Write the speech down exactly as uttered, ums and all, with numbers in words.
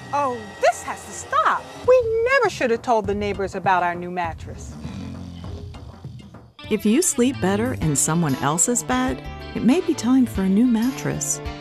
Oh, this has to stop. We never should have told the neighbors about our new mattress. If you sleep better in someone else's bed, it may be time for a new mattress.